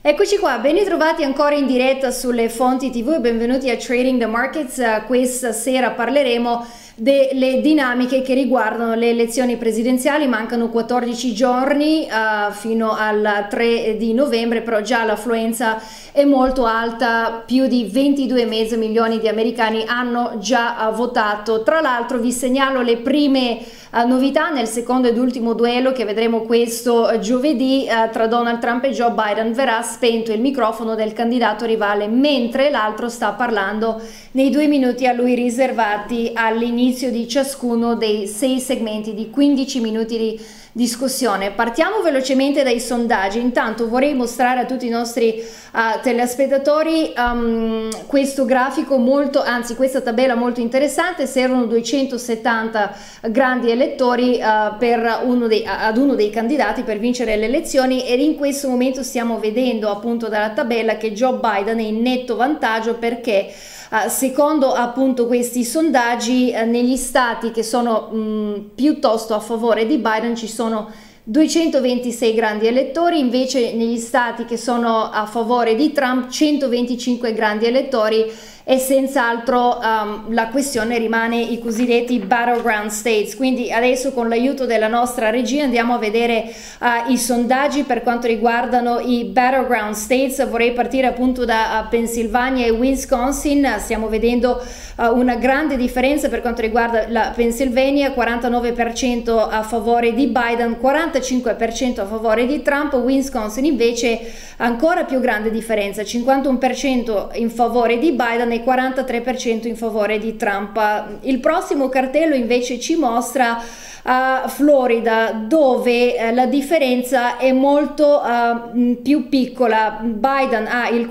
Eccoci qua, ben ritrovati ancora in diretta sulle fonti TV e benvenuti a Trading the Markets. Questa sera parleremo delle dinamiche che riguardano le elezioni presidenziali. Mancano 14 giorni fino al 3 di novembre, però già l'affluenza è molto alta, più di 22,5 milioni di americani hanno già votato. Tra l'altro vi segnalo le prime novità nel secondo ed ultimo duello che vedremo questo giovedì tra Donald Trump e Joe Biden. Verrà spento il microfono del candidato rivale mentre l'altro sta parlando nei 2 minuti a lui riservati all'inizio di ciascuno dei 6 segmenti di 15 minuti di discussione. Partiamo velocemente dai sondaggi. Intanto vorrei mostrare a tutti i nostri telespettatori questo grafico questa tabella molto interessante. Servono 270 grandi elettori per ad uno dei candidati per vincere le elezioni, ed in questo momento stiamo vedendo appunto dalla tabella che Joe Biden è in netto vantaggio perché secondo appunto questi sondaggi negli stati che sono piuttosto a favore di Biden ci sono 226 grandi elettori, invece negli stati che sono a favore di Trump 125 grandi elettori, e senz'altro la questione rimane i cosiddetti battleground states. Quindi adesso con l'aiuto della nostra regia andiamo a vedere i sondaggi per quanto riguardano i battleground states. Vorrei partire appunto da Pennsylvania e Wisconsin. Stiamo vedendo una grande differenza per quanto riguarda la Pennsylvania: 49% a favore di Biden, 45% a favore di Trump. Wisconsin invece ancora più grande differenza, 51% in favore di Biden e 43% in favore di Trump. Il prossimo cartello invece ci mostra Florida, dove la differenza è molto più piccola. Biden ha il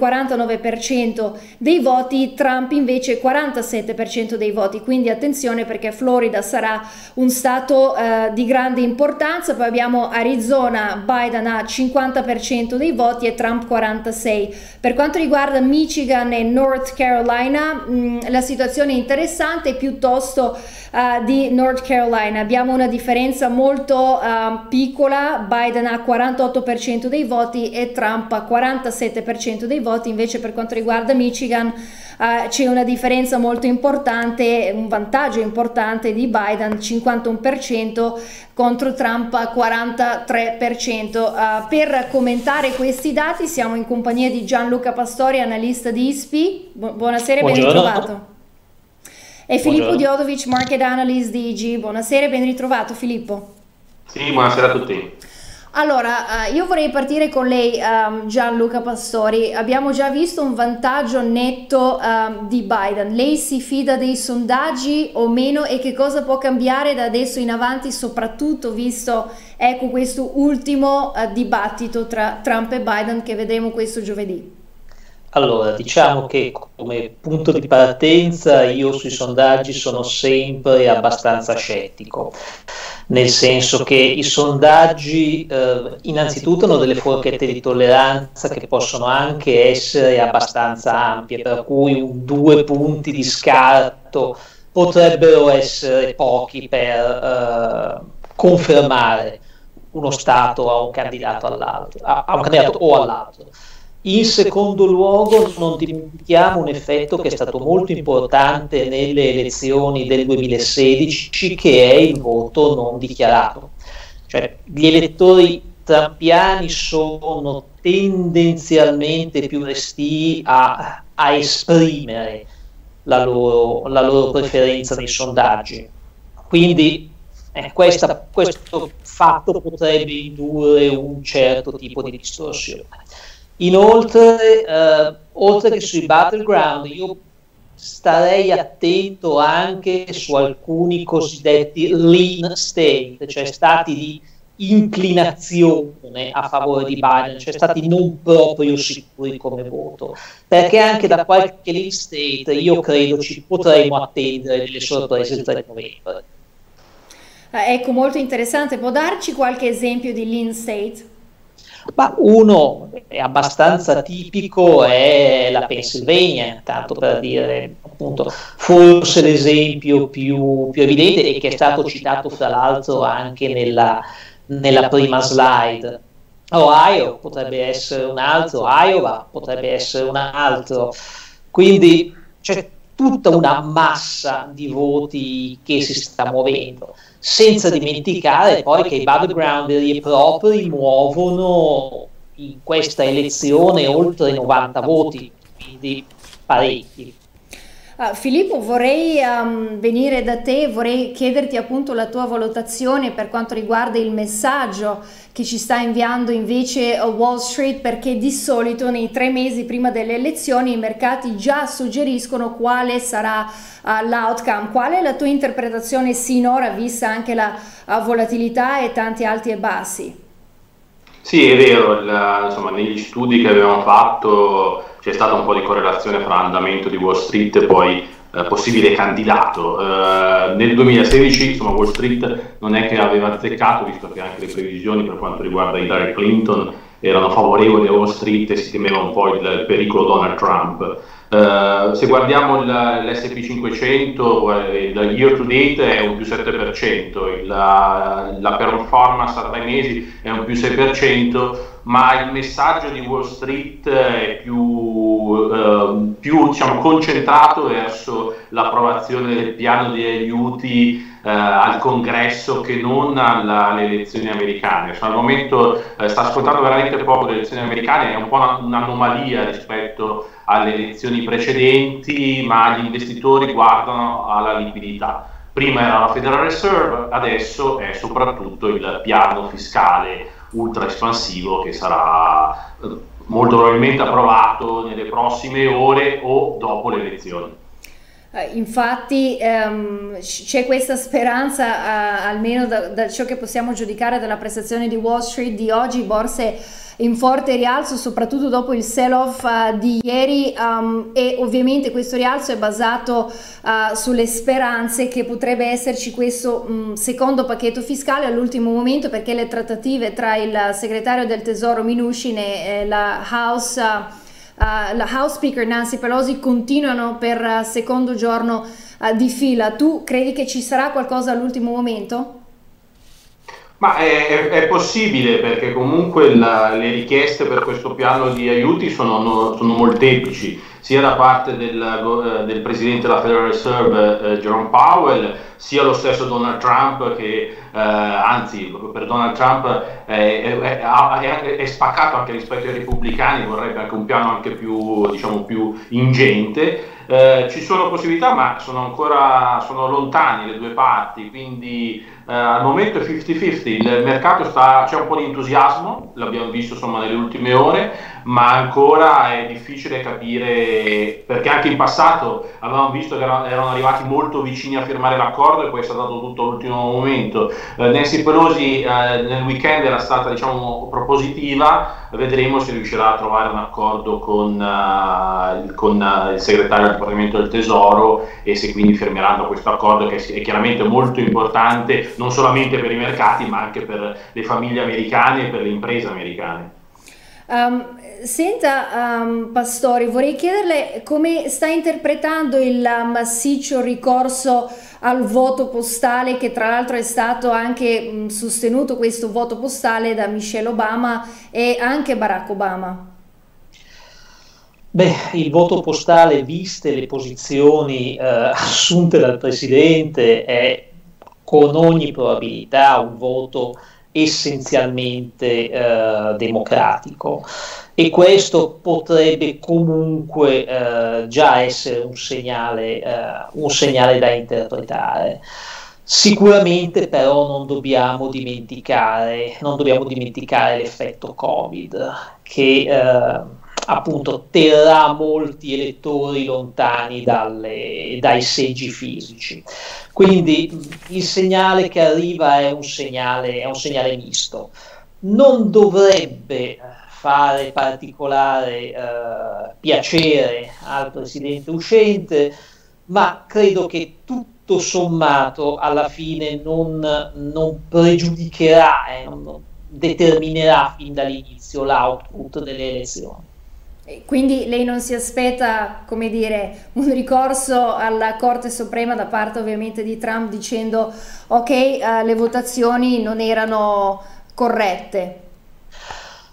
49% dei voti, Trump invece 47% dei voti, quindi attenzione perché Florida sarà un stato di grande importanza. Poi abbiamo Arizona, Biden ha 50% dei voti e Trump 46%. Per quanto riguarda Michigan e North Carolina la situazione è interessante, piuttosto di North Carolina abbiamo una differenza molto piccola. Biden ha 48% dei voti e Trump ha 47% dei voti. Invece per quanto riguarda Michigan c'è una differenza molto importante, un vantaggio importante di Biden, 51% contro Trump 43%. Per commentare questi dati siamo in compagnia di Gianluca Pastori, analista di ISPI. Buonasera e ben ritrovato. E Filippo Diodovic, Market Analyst di IG. Buonasera e ben ritrovato Filippo. Sì, buonasera a tutti. Allora, io vorrei partire con lei, Gianluca Pastori. Abbiamo già visto un vantaggio netto di Biden. Lei si fida dei sondaggi o meno, e che cosa può cambiare da adesso in avanti, soprattutto visto questo ultimo dibattito tra Trump e Biden che vedremo questo giovedì? Allora, diciamo che come punto di partenza io sui sondaggi sono sempre abbastanza scettico, nel senso che i sondaggi innanzitutto hanno delle forchette di tolleranza che possono anche essere abbastanza ampie, per cui 2 punti di scarto potrebbero essere pochi per confermare uno stato a un candidato all'altro, a un candidato o all'altro. In secondo luogo non dimentichiamo un effetto che è stato molto importante nelle elezioni del 2016, che è il voto non dichiarato. Cioè gli elettori trumpiani sono tendenzialmente più restii a esprimere la loro preferenza nei sondaggi. Quindi questo fatto potrebbe indurre un certo tipo di distorsione. Inoltre, oltre che sui battleground, io starei attento anche su alcuni cosiddetti lean state, cioè stati di inclinazione a favore di Biden, cioè stati non proprio sicuri come voto, perché anche da qualche lean state io credo ci potremo attendere delle sorprese il 3 novembre. Ecco, molto interessante. Può darci qualche esempio di lean state? Ma uno è abbastanza tipico, è la Pennsylvania, tanto per dire, appunto, forse l'esempio più evidente, e che è stato citato fra l'altro anche nella prima slide. Ohio potrebbe essere un altro, Iowa potrebbe essere un altro, quindi c'è tutta una massa di voti che si sta muovendo, senza dimenticare poi che i battleground veri e propri muovono in questa elezione oltre 90 voti, quindi parecchi. Filippo, vorrei venire da te, vorrei chiederti appunto la tua valutazione per quanto riguarda il messaggio che ci sta inviando invece Wall Street, perché di solito nei 3 mesi prima delle elezioni i mercati già suggeriscono quale sarà l'outcome. Qual è la tua interpretazione sinora, vista anche la volatilità e tanti alti e bassi? Sì, è vero, insomma, negli studi che abbiamo fatto c'è stata un po' di correlazione fra andamento di Wall Street e poi possibile candidato. Nel 2016, insomma, Wall Street non è che aveva azzeccato, visto che anche le previsioni per quanto riguarda Hillary Clinton erano favorevoli a Wall Street e si temeva un po' il pericolo Donald Trump. Se guardiamo l'S&P 500, il year to date è un più 7%, la performance a 3 mesi è un più 6%, ma il messaggio di Wall Street è più diciamo, concentrato verso l'approvazione del piano di aiuti al congresso che non alle elezioni americane. Al momento sta ascoltando veramente poco le elezioni americane, è un po' un'anomalia rispetto alle elezioni precedenti, ma gli investitori guardano alla liquidità. Prima era la Federal Reserve, adesso è soprattutto il piano fiscale ultra espansivo che sarà molto probabilmente approvato nelle prossime ore o dopo le elezioni. Infatti c'è questa speranza, almeno da ciò che possiamo giudicare dalla prestazione di Wall Street di oggi, borse in forte rialzo, soprattutto dopo il sell-off di ieri, e ovviamente questo rialzo è basato sulle speranze che potrebbe esserci questo secondo pacchetto fiscale all'ultimo momento, perché le trattative tra il segretario del Tesoro Mnuchin e la House Speaker Nancy Pelosi continuano per secondo giorno di fila. Tu credi che ci sarà qualcosa all'ultimo momento? Ma è possibile, perché comunque le richieste per questo piano di aiuti sono molteplici, sia da parte del presidente della Federal Reserve Jerome Powell, sia lo stesso Donald Trump che anzi per Donald Trump è spaccato anche rispetto ai repubblicani, vorrebbe anche un piano anche più, diciamo, più ingente. Ci sono possibilità, ma sono lontani le due parti, quindi al momento è 50-50, il mercato c'è un po' di entusiasmo, l'abbiamo visto insomma nelle ultime ore, ma ancora è difficile capire, perché anche in passato avevamo visto che erano arrivati molto vicini a firmare l'accordo e poi è stato tutto all'ultimo momento. Nancy Pelosi nel weekend era stata, diciamo, propositiva, vedremo se riuscirà a trovare un accordo con il segretario del Dipartimento del Tesoro e se quindi firmeranno questo accordo, che è chiaramente molto importante non solamente per i mercati ma anche per le famiglie americane e per le imprese americane. Senta, Pastori, vorrei chiederle come sta interpretando il massiccio ricorso al voto postale, che tra l'altro è stato anche sostenuto, questo voto postale, da Michelle Obama e anche Barack Obama. Beh, il voto postale, viste le posizioni assunte dal Presidente, è con ogni probabilità un voto essenzialmente democratico, e questo potrebbe comunque già essere un segnale da interpretare. Sicuramente però non dobbiamo dimenticare l'effetto Covid, che appunto terrà molti elettori lontani dai seggi fisici. Quindi il segnale che arriva è un segnale misto. Non dovrebbe fare particolare piacere al presidente uscente, ma credo che tutto sommato alla fine non pregiudicherà non determinerà fin dall'inizio l'output delle elezioni. Quindi lei non si aspetta, come dire, un ricorso alla Corte Suprema da parte ovviamente di Trump dicendo ok, le votazioni non erano corrette?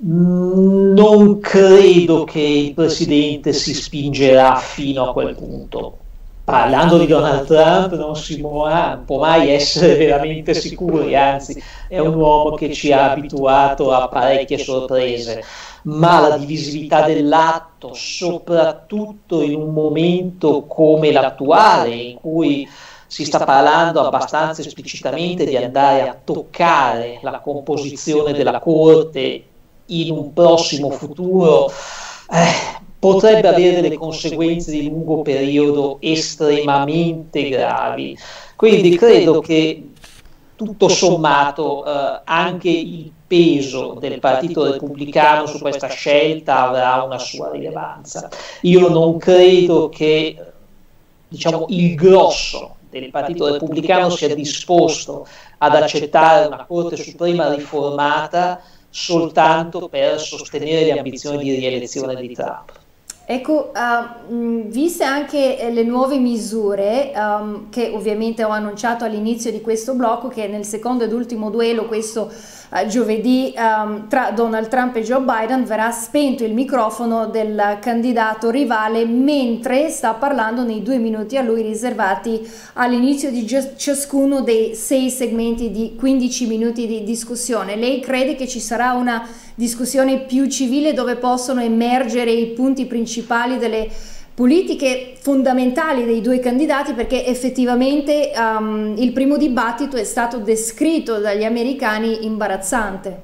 Non credo che il presidente si spingerà fino a quel punto. Parlando di Donald Trump non può mai essere veramente sicuri, anzi è un uomo che ci ha abituato a parecchie sorprese, ma la divisività dell'atto, soprattutto in un momento come l'attuale, in cui si sta parlando abbastanza esplicitamente di andare a toccare la composizione della Corte in un prossimo futuro, potrebbe avere delle conseguenze di lungo periodo estremamente gravi. Quindi credo che tutto sommato anche il peso del Partito Repubblicano su questa scelta avrà una sua rilevanza. Io non credo che, diciamo, il grosso del Partito Repubblicano sia disposto ad accettare una Corte Suprema riformata soltanto per sostenere le ambizioni di rielezione di Trump. Ecco, viste anche le nuove misure che ovviamente ho annunciato all'inizio di questo blocco, che nel secondo ed ultimo duello questo giovedì tra Donald Trump e Joe Biden verrà spento il microfono del candidato rivale mentre sta parlando nei 2 minuti a lui riservati all'inizio di ciascuno dei 6 segmenti di 15 minuti di discussione. Lei crede che ci sarà una discussione più civile dove possono emergere i punti principali delle politiche fondamentali dei due candidati, perché effettivamente il primo dibattito è stato descritto dagli americani imbarazzante?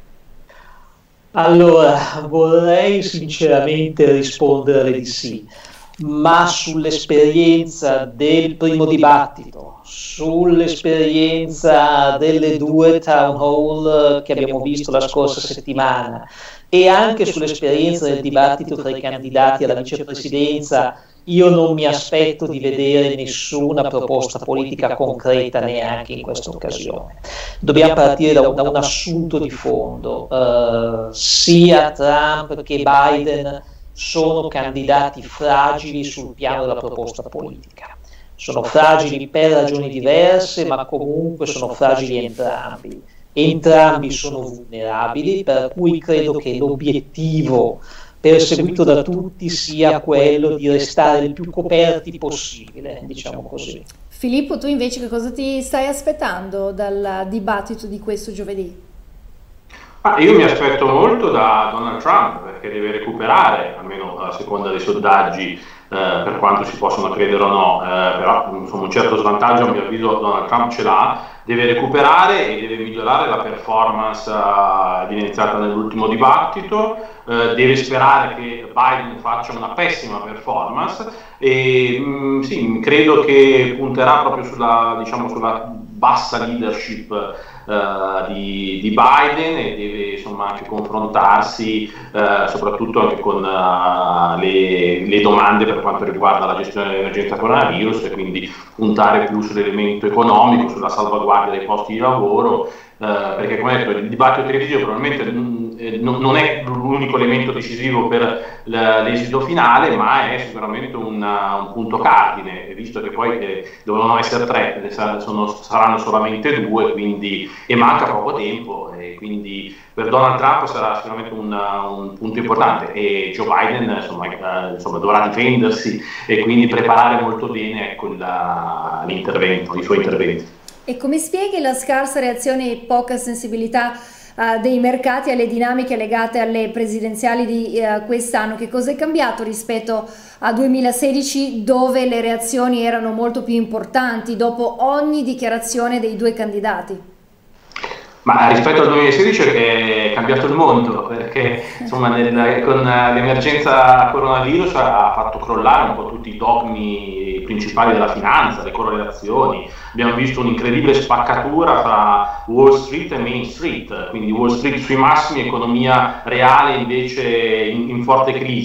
Allora, vorrei sinceramente rispondere di sì, ma sull'esperienza del primo dibattito, sull'esperienza delle 2 town hall che abbiamo visto la scorsa settimana e anche sull'esperienza del dibattito tra i candidati alla vicepresidenza, io non mi aspetto di vedere nessuna proposta politica concreta neanche in questa occasione. Dobbiamo partire da un assunto di fondo. Sia Trump che Biden sono candidati fragili sul piano della proposta politica. Sono fragili per ragioni diverse, ma comunque sono fragili entrambi. Entrambi sono vulnerabili, per cui credo che l'obiettivo perseguito da tutti sia quello di restare il più coperti possibile, diciamo così. Filippo, tu invece che cosa ti stai aspettando dal dibattito di questo giovedì? Io mi aspetto molto da Donald Trump, perché deve recuperare, almeno a seconda dei sondaggi, per quanto si possono credere o no, però insomma, un certo svantaggio a mio avviso Donald Trump ce l'ha, deve recuperare e deve migliorare la performance evidenziata nell'ultimo dibattito, deve sperare che Biden faccia una pessima performance e sì, credo che punterà proprio sulla, diciamo, sulla bassa leadership di Biden e deve insomma anche confrontarsi soprattutto anche con le domande per quanto riguarda la gestione dell'emergenza coronavirus e quindi puntare più sull'elemento economico, sulla salvaguardia dei posti di lavoro, perché come detto il dibattito televisivo probabilmente non è l'unico elemento decisivo per l'esito finale, ma è sicuramente un punto cardine, visto che poi dovevano essere 3, saranno solamente 2, quindi, e manca poco tempo, e quindi per Donald Trump sarà sicuramente un punto importante e Joe Biden insomma, dovrà difendersi e quindi preparare molto bene ecco, l'intervento, i suoi interventi. E come spieghi la scarsa reazione e poca sensibilità dei mercati alle dinamiche legate alle presidenziali di quest'anno? Che cosa è cambiato rispetto a 2016, dove le reazioni erano molto più importanti dopo ogni dichiarazione dei due candidati? Ma rispetto al 2016 è cambiato il mondo, perché insomma, con l'emergenza coronavirus ha fatto crollare un po' tutti i dogmi principali della finanza, le correlazioni. Abbiamo visto un'incredibile spaccatura fra Wall Street e Main Street, quindi Wall Street sui massimi, economia reale invece in forte crisi.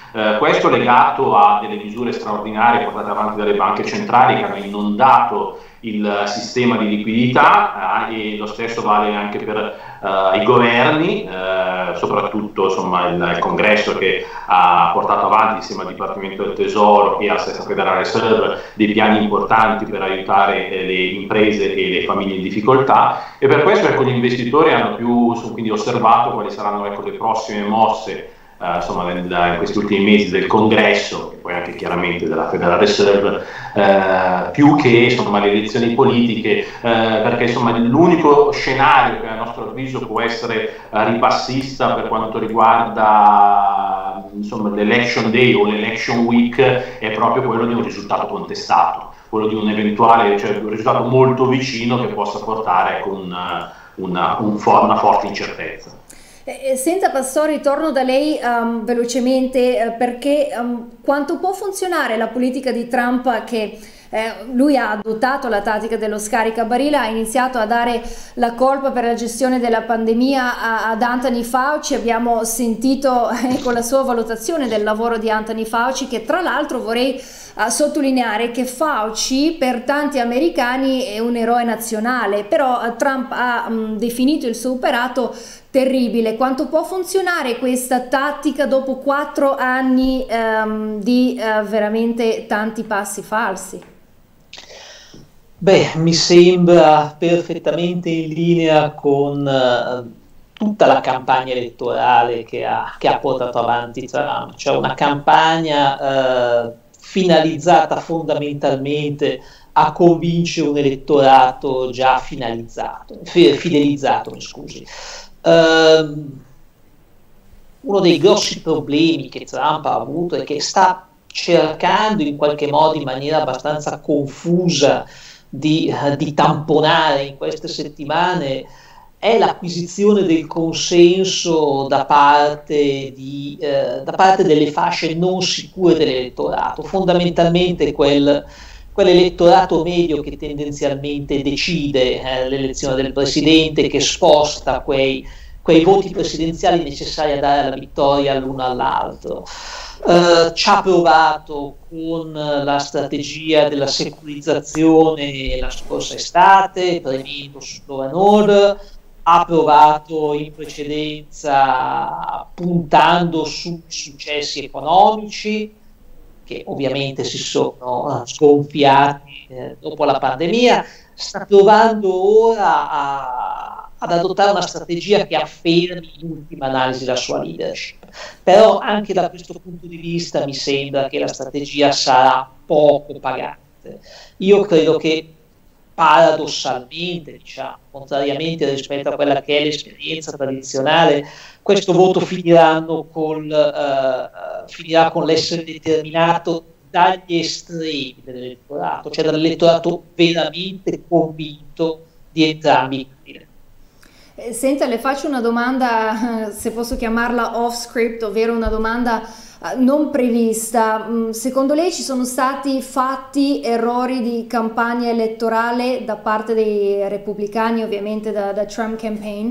Questo legato a delle misure straordinarie portate avanti dalle banche centrali che hanno inondato il sistema di liquidità, e lo stesso vale anche per i governi, soprattutto insomma il Congresso, che ha portato avanti insieme al Dipartimento del Tesoro e alla stessa Federal Reserve dei piani importanti per aiutare le imprese e le famiglie in difficoltà, e per questo gli investitori hanno quindi osservato quali saranno le prossime mosse insomma in questi ultimi mesi del Congresso e poi anche chiaramente della Federal Reserve, più che insomma le elezioni politiche, perché insomma l'unico scenario che a nostro avviso può essere ribassista per quanto riguarda insomma l'election day o l'election week è proprio quello di un risultato contestato, quello di un eventuale, cioè un risultato molto vicino che possa portare con una forte incertezza. Senta Pastore, torno da lei velocemente perché quanto può funzionare la politica di Trump che lui ha adottato la tattica dello scaricabarile, ha iniziato a dare la colpa per la gestione della pandemia ad Anthony Fauci. Abbiamo sentito con la sua valutazione del lavoro di Anthony Fauci, che tra l'altro vorrei sottolineare che Fauci per tanti americani è un eroe nazionale, però Trump ha definito il suo operato terribile. Quanto può funzionare questa tattica dopo 4 anni di veramente tanti passi falsi? Beh, mi sembra perfettamente in linea con tutta la campagna elettorale che ha portato avanti Trump, cioè una campagna finalizzata fondamentalmente a convincere un elettorato già fidelizzato, mi scusi. Uno dei grossi problemi che Trump ha avuto è che sta cercando in qualche modo, in maniera abbastanza confusa, di tamponare in queste settimane è l'acquisizione del consenso da parte delle fasce non sicure dell'elettorato, fondamentalmente quell'elettorato medio che tendenzialmente decide l'elezione del presidente, che sposta quei voti presidenziali necessari a dare la vittoria l'uno all'altro. Ci ha provato con la strategia della securizzazione la scorsa estate, premendo su law and order, ha provato in precedenza puntando su successi economici, che ovviamente si sono sgonfiati dopo la pandemia, sta provando ora ad adottare una strategia che affermi in ultima analisi la sua leadership. Però anche da questo punto di vista mi sembra che la strategia sarà poco pagante. Io credo che paradossalmente, diciamo, contrariamente rispetto a quella che è l'esperienza tradizionale, questo voto finirà con l'essere determinato dagli estremi dell'elettorato, cioè dall'elettorato veramente convinto di entrambi i candidati. Senta, le faccio una domanda, se posso chiamarla off script, ovvero una domanda non prevista. Secondo lei ci sono stati fatti errori di campagna elettorale da parte dei repubblicani, ovviamente da Trump campaign?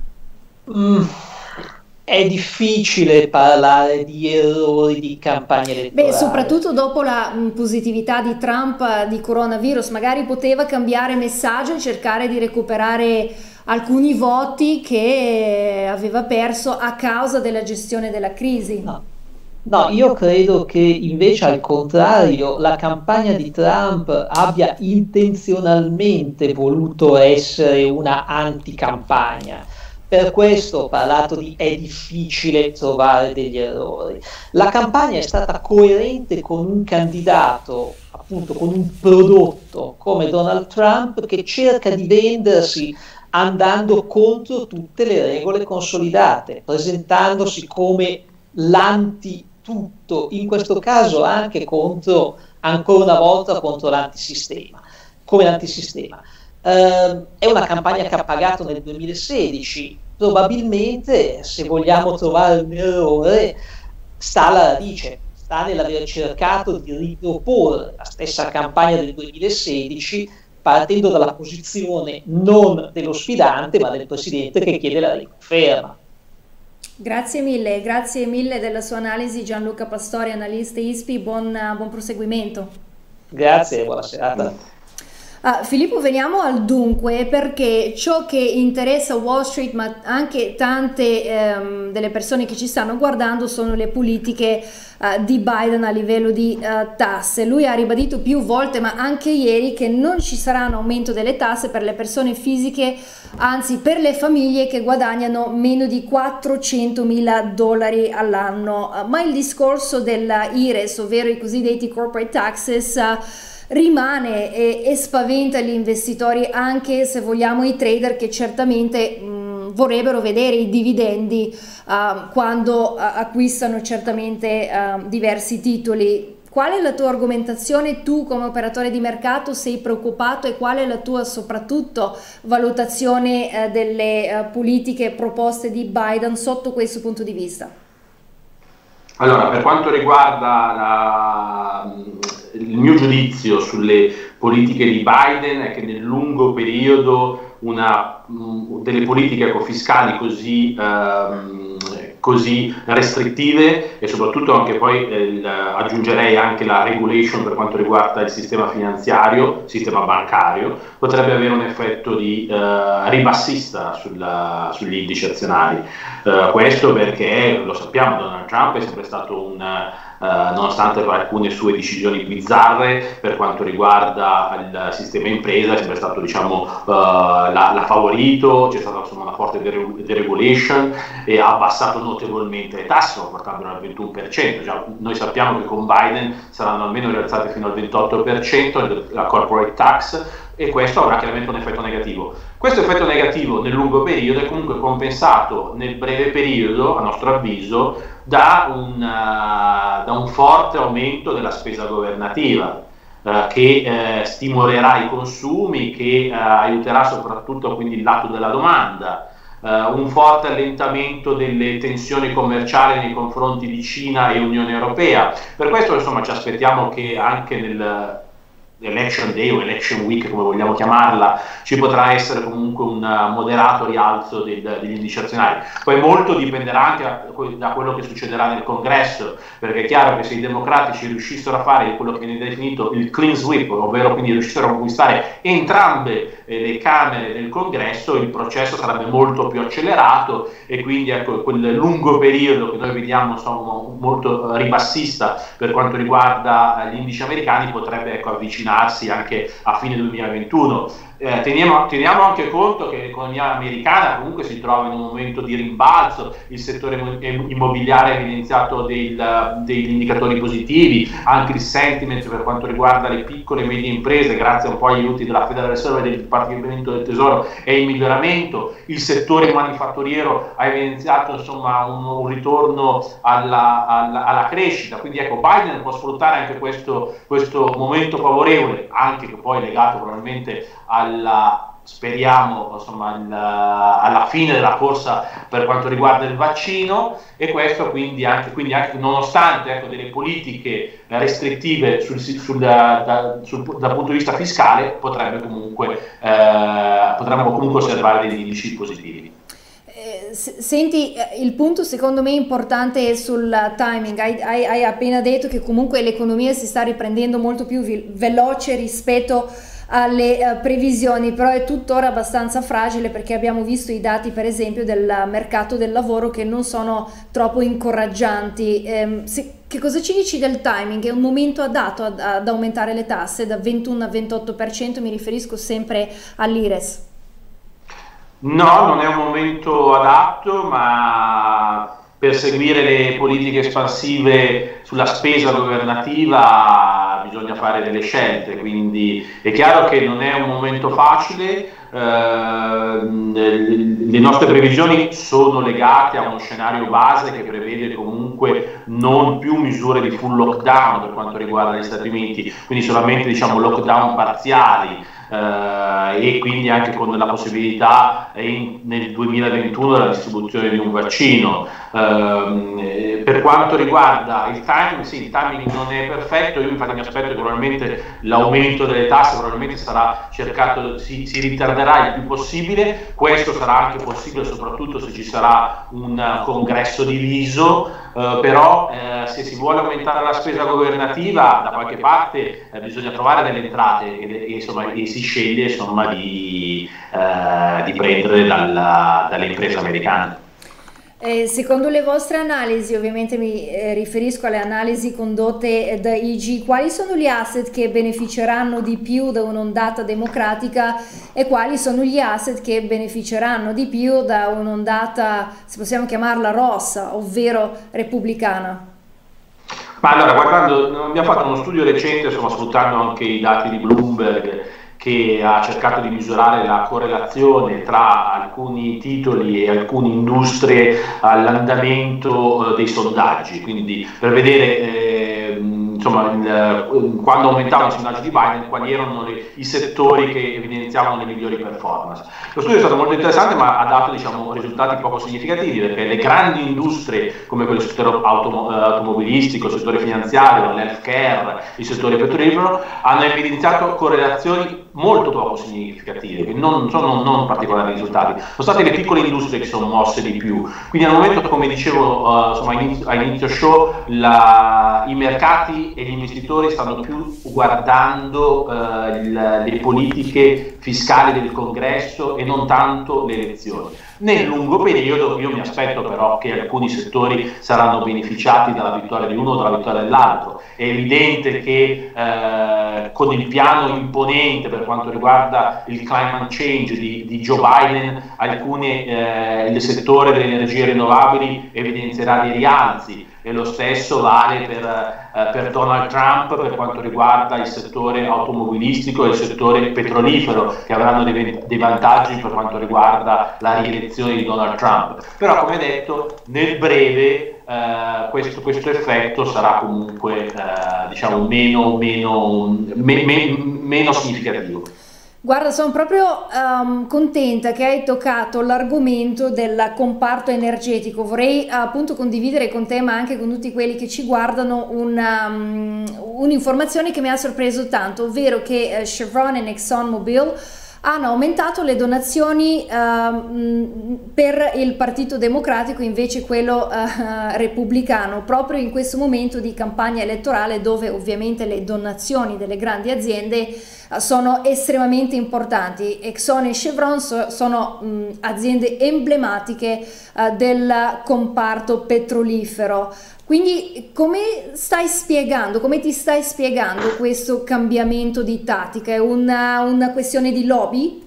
È difficile parlare di errori di campagna elettorale. Beh, soprattutto dopo la positività di Trump di coronavirus, magari poteva cambiare messaggio e cercare di recuperare alcuni voti che aveva perso a causa della gestione della crisi. No, io credo che invece al contrario la campagna di Trump abbia intenzionalmente voluto essere una anticampagna. Per questo ho parlato di è difficile trovare degli errori. La campagna è stata coerente con un candidato, appunto con un prodotto come Donald Trump, che cerca di vendersi andando contro tutte le regole consolidate, presentandosi come l'anti-tutto, in questo caso anche ancora una volta contro l'antisistema, come l'antisistema. È una campagna che ha pagato nel 2016, probabilmente, se vogliamo trovare un errore, sta alla radice, sta nell'aver cercato di riproporre la stessa campagna del 2016 partendo dalla posizione non dello sfidante ma del presidente che chiede la riconferma. Grazie mille della sua analisi Gianluca Pastori, analista ISPI, buon proseguimento. Grazie, buona serata. Filippo, veniamo al dunque, perché ciò che interessa Wall Street, ma anche tante delle persone che ci stanno guardando, sono le politiche di Biden a livello di tasse. Lui ha ribadito più volte, ma anche ieri, che non ci sarà un aumento delle tasse per le persone fisiche, anzi per le famiglie che guadagnano meno di $400.000 all'anno. Ma il discorso della IRES, ovvero i cosiddetti corporate taxes, rimane e spaventa gli investitori, anche se vogliamo i trader, che certamente vorrebbero vedere i dividendi quando acquistano certamente diversi titoli. Qual è la tua argomentazione? Tu come operatore di mercato sei preoccupato, e qual è la tua soprattutto valutazione delle politiche proposte di Biden sotto questo punto di vista? Allora, per quanto riguarda il mio giudizio sulle politiche di Biden è che nel lungo periodo delle politiche fiscali così restrittive, e soprattutto anche poi aggiungerei anche la regulation per quanto riguarda il sistema finanziario, sistema bancario, potrebbe avere un effetto di ribassista sugli indici azionari. Questo perché, lo sappiamo, Donald Trump è sempre stato nonostante alcune sue decisioni bizzarre per quanto riguarda il sistema impresa, è sempre stato, diciamo, l'ha favorito, c'è stata insomma una forte deregulation e ha abbassato notevolmente le tasse, portandolo al 21%. Già, noi sappiamo che con Biden saranno almeno rialzate fino al 28% la corporate tax, e questo avrà chiaramente un effetto negativo. Questo effetto negativo nel lungo periodo è comunque compensato nel breve periodo, a nostro avviso, da un forte aumento della spesa governativa, che stimolerà i consumi, che aiuterà soprattutto quindi il lato della domanda, un forte allentamento delle tensioni commerciali nei confronti di Cina e Unione Europea. Per questo insomma ci aspettiamo che anche election day o election week, come vogliamo chiamarla, ci potrà essere comunque un moderato rialzo degli indici azionari. Poi molto dipenderà anche da quello che succederà nel Congresso, perché è chiaro che se i democratici riuscissero a fare quello che viene definito il clean sweep, ovvero quindi riuscissero a conquistare entrambe le Camere del Congresso, il processo sarebbe molto più accelerato, e quindi ecco, quel lungo periodo che noi vediamo insomma, molto ribassista per quanto riguarda gli indici americani potrebbe avvicinarsi anche a fine 2021. Teniamo anche conto che l'economia americana comunque si trova in un momento di rimbalzo, il settore immobiliare ha evidenziato degli indicatori positivi, anche il sentiment per quanto riguarda le piccole e medie imprese, grazie un po' agli aiuti della Federal Reserve e del Dipartimento del Tesoro, è in miglioramento, il settore manifatturiero ha evidenziato insomma un ritorno alla crescita, quindi ecco, Biden può sfruttare anche questo momento favorevole, anche che poi legato probabilmente speriamo insomma, alla fine della corsa per quanto riguarda il vaccino, e questo quindi anche nonostante delle politiche restrittive dal punto di vista fiscale potremmo comunque osservare degli indici positivi. Senti, il punto secondo me importante è sul timing. Hai appena detto che comunque l'economia si sta riprendendo molto più veloce rispetto alle previsioni, però è tuttora abbastanza fragile, perché abbiamo visto i dati per esempio del mercato del lavoro che non sono troppo incoraggianti. Che cosa ci dici del timing? È un momento adatto ad aumentare le tasse da 21 a 28%? Mi riferisco sempre all'IRES. No, non è un momento adatto, ma per seguire le politiche espansive sulla spesa governativa bisogna fare delle scelte, quindi è chiaro che non è un momento facile. Le nostre previsioni sono legate a uno scenario base che prevede comunque non più misure di full lockdown per quanto riguarda gli Stati Uniti, quindi solamente lockdown parziali. e quindi anche con la possibilità nel 2021 della distribuzione di un vaccino. Per quanto riguarda il timing, sì, il timing non è perfetto. Io infatti mi aspetto che probabilmente l'aumento delle tasse probabilmente sarà cercato, si ritarderà il più possibile. Questo sarà anche possibile soprattutto se ci sarà un congresso diviso, però se si vuole aumentare la spesa governativa da qualche parte bisogna trovare delle entrate e si sceglie insomma di prendere dalle imprese americane. Secondo le vostre analisi, ovviamente mi riferisco alle analisi condotte da IG, quali sono gli asset che beneficeranno di più da un'ondata democratica e quali sono gli asset che beneficeranno di più da un'ondata, se possiamo chiamarla rossa, ovvero repubblicana? Ma allora, guardando, abbiamo fatto uno studio recente, insomma, sfruttando anche i dati di Bloomberg, che ha cercato di misurare la correlazione tra alcuni titoli e alcune industrie all'andamento dei sondaggi, quindi per vedere quando aumentavano i sondaggi di Biden quali erano i settori che evidenziavano le migliori performance. Lo studio è stato molto interessante, ma ha dato risultati poco significativi, perché le grandi industrie come quello del settore automobilistico, il settore finanziario, l'healthcare, il settore petrolifero hanno evidenziato correlazioni molto poco significative, non particolari risultati. Sono state le piccole industrie che sono mosse di più. Quindi al momento, come dicevo a inizio show, i mercati e gli investitori stanno più guardando le politiche fiscali del Congresso e non tanto le elezioni. Nel lungo periodo io mi aspetto però che alcuni settori saranno beneficiati dalla vittoria di uno o dalla vittoria dell'altro. È evidente che con il piano imponente per quanto riguarda il climate change di Joe Biden, il settore delle energie rinnovabili evidenzierà dei rialzi, e lo stesso vale per Donald Trump per quanto riguarda il settore automobilistico e il settore petrolifero, che avranno dei vantaggi per quanto riguarda la rielezione di Donald Trump. Però, come detto, nel breve questo effetto sarà comunque meno significativo. Guarda, sono proprio contenta che hai toccato l'argomento del comparto energetico. Vorrei appunto condividere con te, ma anche con tutti quelli che ci guardano, un'informazione che mi ha sorpreso tanto, ovvero che Chevron e ExxonMobil hanno aumentato le donazioni per il Partito Democratico, invece quello repubblicano, proprio in questo momento di campagna elettorale, dove ovviamente le donazioni delle grandi aziende sono estremamente importanti. Exxon e Chevron sono aziende emblematiche del comparto petrolifero. Quindi come ti stai spiegando questo cambiamento di tattica? È una questione di lobby?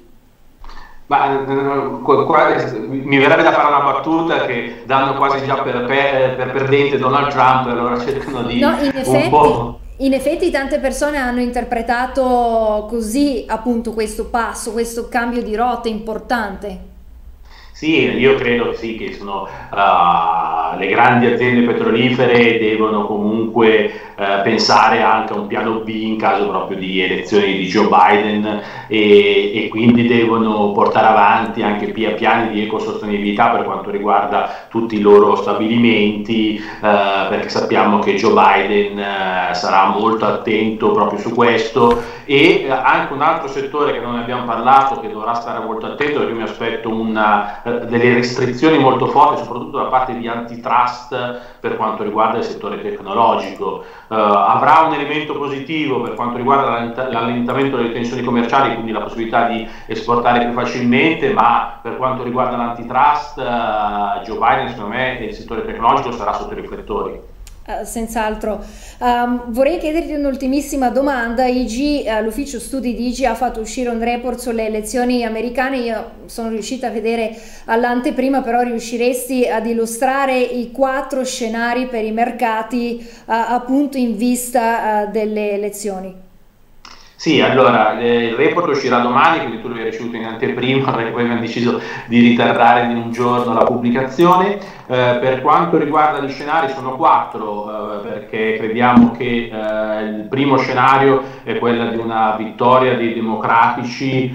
Mi verrebbe da fare una battuta che danno quasi già per perdente Donald Trump, allora cercano di In effetti tante persone hanno interpretato così appunto questo passo, questo cambio di rotta importante. Sì, io credo sì, che le grandi aziende petrolifere devono comunque pensare anche a un piano B in caso proprio di elezioni di Joe Biden, e quindi devono portare avanti anche piani di ecosostenibilità per quanto riguarda tutti i loro stabilimenti, perché sappiamo che Joe Biden sarà molto attento proprio su questo. E anche un altro settore che non ne abbiamo parlato, che dovrà stare molto attento, perché io mi aspetto delle restrizioni molto forti, soprattutto da parte di antitrust per quanto riguarda il settore tecnologico. Avrà un elemento positivo per quanto riguarda l'allentamento delle tensioni commerciali, quindi la possibilità di esportare più facilmente, ma per quanto riguarda l'antitrust, Joe Biden, secondo me, il settore tecnologico sarà sotto i riflettori. Senz'altro. Vorrei chiederti un'ultimissima domanda. L'ufficio studi di IG ha fatto uscire un report sulle elezioni americane. Io sono riuscita a vedere l'anteprima, però riusciresti ad illustrare i 4 scenari per i mercati appunto in vista delle elezioni? Sì, allora il report uscirà domani, quindi tu lo hai ricevuto in anteprima, perché poi abbiamo deciso di ritardare di un giorno la pubblicazione. Per quanto riguarda gli scenari sono 4, perché crediamo che il primo scenario è quello di una vittoria dei democratici,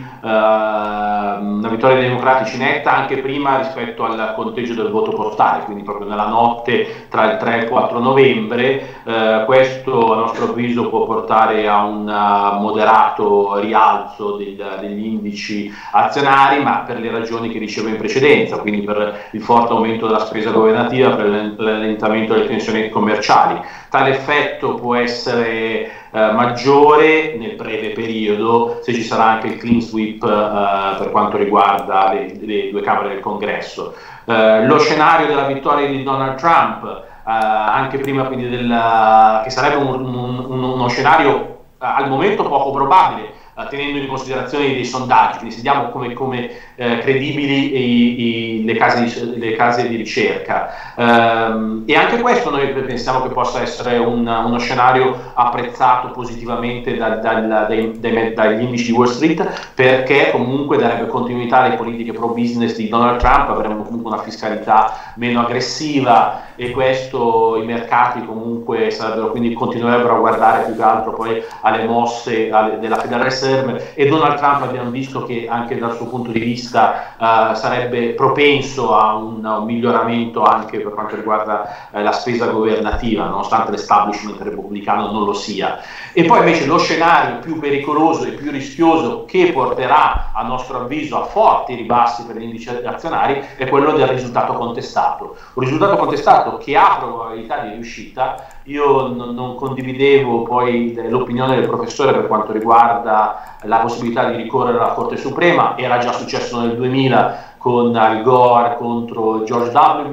netta anche prima rispetto al conteggio del voto postale, quindi proprio nella notte tra il 3 e il 4 novembre. Questo a nostro avviso può portare a un moderato rialzo degli indici azionari, ma per le ragioni che dicevo in precedenza, quindi per il forte aumento della spesa governativa, per l'allentamento delle tensioni commerciali. Tale effetto può essere maggiore nel breve periodo se ci sarà anche il clean sweep per quanto riguarda le due Camere del Congresso. Lo scenario della vittoria di Donald Trump, anche prima quindi che sarebbe uno scenario al momento poco probabile, tenendo in considerazione dei sondaggi, quindi se diamo come credibili le case di ricerca, e anche questo noi pensiamo che possa essere uno scenario apprezzato positivamente dagli indici di Wall Street, perché comunque darebbe continuità alle politiche pro business di Donald Trump, avremo comunque una fiscalità meno aggressiva, e questo i mercati comunque quindi continuerebbero a guardare più che altro poi alle mosse della Federal Reserve, e Donald Trump abbiamo visto che anche dal suo punto di vista sarebbe propenso a un miglioramento anche per quanto riguarda la spesa governativa, nonostante l'establishment repubblicano non lo sia. E poi invece lo scenario più pericoloso e più rischioso, che porterà a nostro avviso a forti ribassi per gli indici azionari, è quello del risultato contestato. Un risultato contestato che ha probabilità di riuscita. Io non condividevo poi l'opinione del professore per quanto riguarda la possibilità di ricorrere alla Corte Suprema. Era già successo nel 2000 con Al Gore contro George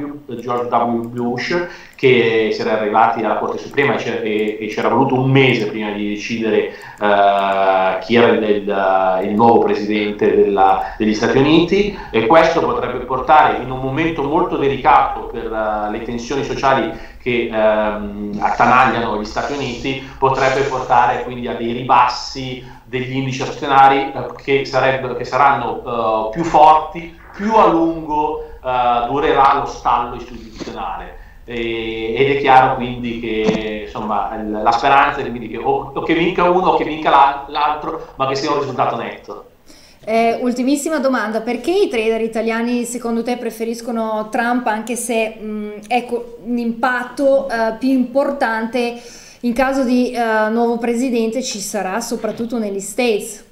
W. Bush, che si era arrivati alla Corte Suprema e c'era voluto un mese prima di decidere chi era il nuovo presidente degli Stati Uniti, e questo potrebbe portare, in un momento molto delicato per le tensioni sociali che attanagliano gli Stati Uniti, potrebbe portare quindi a dei ribassi degli indici azionari che saranno più forti, più a lungo durerà lo stallo istituzionale. Ed è chiaro quindi che insomma la speranza è quindi che o che vinca uno o che vinca l'altro, ma che sia un risultato netto. Ultimissima domanda: perché i trader italiani secondo te preferiscono Trump, anche se ecco, un impatto più importante in caso di nuovo presidente ci sarà soprattutto negli States?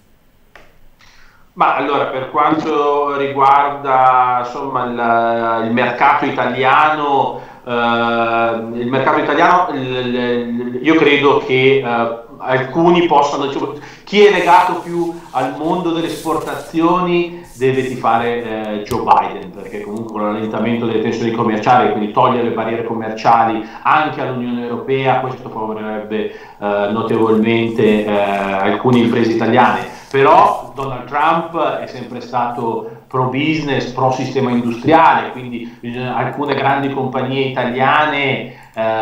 Ma allora, per quanto riguarda insomma il mercato italiano, io credo che alcuni possano, chi è legato più al mondo delle esportazioni deve tifare Joe Biden, perché comunque con l'allentamento delle tensioni commerciali, quindi togliere le barriere commerciali anche all'Unione Europea, questo favorirebbe notevolmente alcune imprese italiane. Però Donald Trump è sempre stato pro business, pro sistema industriale, quindi alcune grandi compagnie italiane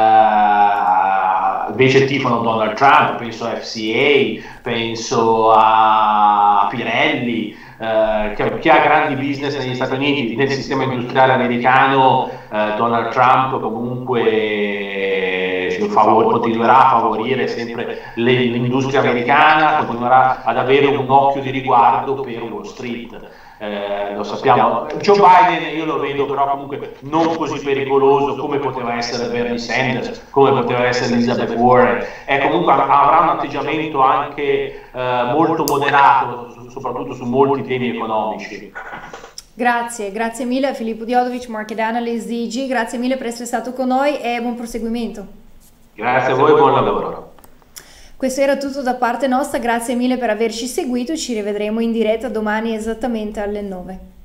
invece tifano Donald Trump, penso a FCA, penso a Pirelli, che ha grandi business negli Stati Uniti. Nel sistema industriale americano Donald Trump comunque continuerà a favorire sempre l'industria americana, continuerà ad avere un occhio di riguardo per Wall Street. Lo sappiamo. Joe Biden io lo vedo però comunque non così pericoloso come poteva essere Bernie Sanders, come poteva essere Elizabeth Warren, comunque avrà un atteggiamento anche molto moderato, soprattutto su molti temi economici. Grazie mille a Filippo Diodovic, Market Analyst di IG, grazie mille per essere stato con noi e buon proseguimento. Grazie a voi, buon lavoro. Questo era tutto da parte nostra, grazie mille per averci seguito, ci rivedremo in diretta domani esattamente alle 9.